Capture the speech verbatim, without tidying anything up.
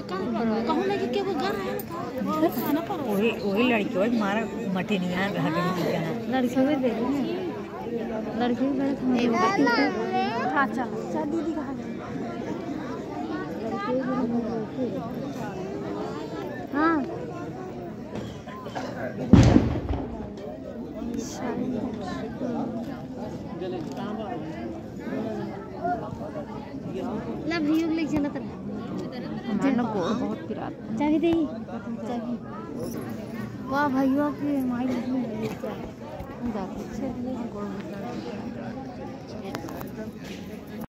कहूं लगे के वो घर है ना खाना पर वही वही लड़की हो मारा मटे नहीं यार रहा कहीं लड़की भी दे रही है लड़की भी बड़े हां चल चल दीदी कहां हां ला भैया ले चला तर हमारा गोड़ बहुत पिरात चाबी दे चाबी वाह भैया की माई नहीं क्या उधर से गोड़